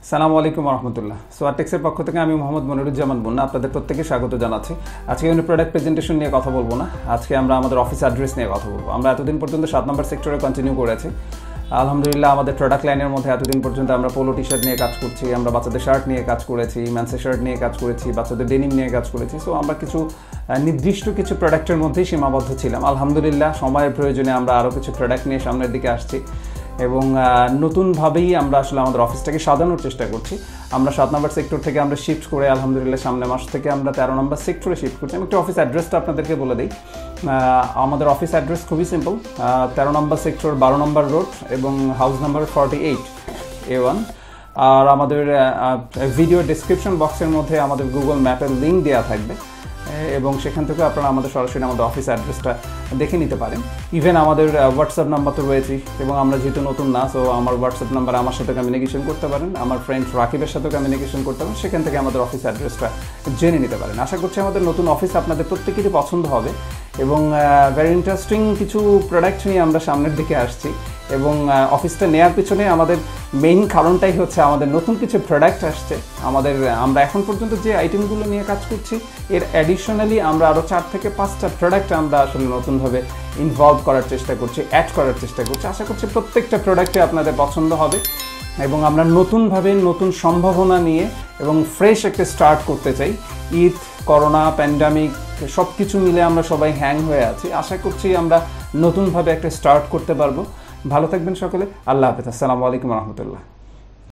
সালামু আলাইকুম রহমতুল্লাহ। সোয়ারটেক্সের পক্ষ থেকে আমি মোহাম্মদ মনিরুজ্জামান বন্যা আপনাদের প্রত্যেকে স্বাগত জানাচ্ছি। আজকে আমি প্রোডাক্ট প্রেজেন্টেশন নিয়ে কথা বলবো না, আজকে আমরা আমাদের অফিস অ্যাড্রেস নিয়ে কথা বলবো। আমরা এতদিন পর্যন্ত 7 নম্বর সেক্টরে কন্টিনিউ করেছি। আলহামদুলিল্লাহ আমাদের প্রোডাক্ট লাইনের মধ্যে এতদিন পর্যন্ত আমরা পোলো টি শার্ট নিয়ে কাজ করছি, আমরা বাচ্চাদের শার্ট নিয়ে কাজ করেছি, ম্যান্সের শার্ট নিয়ে কাজ করেছি, বাচ্চাদের ডেনিম নিয়ে কাজ করেছি। সো আমরা নির্দিষ্ট কিছু প্রোডাক্টের মধ্যেই সীমাবদ্ধ ছিলাম। আলহামদুলিল্লাহ সময়ের প্রয়োজনে আমরা আরও কিছু প্রোডাক্ট নিয়ে সামনের দিকে আসছি এবং নতুনভাবেই আমরা আসলে আমাদের অফিসটাকে সাজানোর চেষ্টা করছি। আমরা 7 নম্বর সেক্টর থেকে আমরা শিফট করে আলহামদুলিল্লাহ সামনের মাস থেকে আমরা 13 নম্বর সেক্টরে শিফট করছি। আমি একটু অফিস অ্যাড্রেসটা আপনাদেরকে বলে দিই। আমাদের অফিস অ্যাড্রেস খুবই simple, 13 number sector 12 number road এবং হাউস নাম্বার 48A1। আর আমাদের ভিডিও ডিসক্রিপশন বক্সের মধ্যে আমাদের গুগল ম্যাপের লিঙ্ক দেওয়া থাকবে এবং সেখান থেকে আপনারা আমাদের সরাসরি আমাদের অফিস অ্যাড্রেসটা দেখে নিতে পারেন। ইভেন আমাদের হোয়াটসঅ্যাপ নাম্বার তো রয়েছে এবং আমরা যেহেতু নতুন না, সো আমার হোয়াটসঅ্যাপ নাম্বার আমার সাথে কমিউনিকেশন করতে পারেন, আমার ফ্রেন্ড রাকিবের সাথেও কমিউনিকেশন করতে পারেন, সেখান থেকে আমাদের অফিস অ্যাড্রেসটা জেনে নিতে পারেন। আশা করছি আমাদের নতুন অফিস আপনাদের প্রত্যেকেরই পছন্দ হবে এবং ভেরি ইন্টারেস্টিং কিছু প্রোডাক্ট নিয়ে আমরা সামনের দিকে আসছি এবং অফিসটা নেওয়ার পিছনে আমাদের মেইন কারণটাই হচ্ছে আমাদের নতুন কিছু প্রোডাক্ট আসছে। আমরা এখন পর্যন্ত যে আইটেমগুলো নিয়ে কাজ করছি এর অ্যাডিশনালি আমরা আরও 4 থেকে 5টা প্রোডাক্ট আমরা আসলে নতুনভাবে ইনভলভ করার চেষ্টা করছি, অ্যাড করার চেষ্টা করছি। আশা করছি প্রত্যেকটা প্রোডাক্টে আপনাদের পছন্দ হবে এবং আমরা নতুনভাবে নতুন সম্ভাবনা নিয়ে এবং ফ্রেশ একটা স্টার্ট করতে চাই। ঈদ, করোনা, প্যান্ডামিক সব কিছু মিলে আমরা সবাই হ্যাং হয়ে আছি। আশা করছি আমরা নতুনভাবে একটা স্টার্ট করতে পারবো। ভালো থাকবেন সকলে। আল্লাহ হাফেজ। আসসালামু আলাইকুম রহমতুল্লাহ।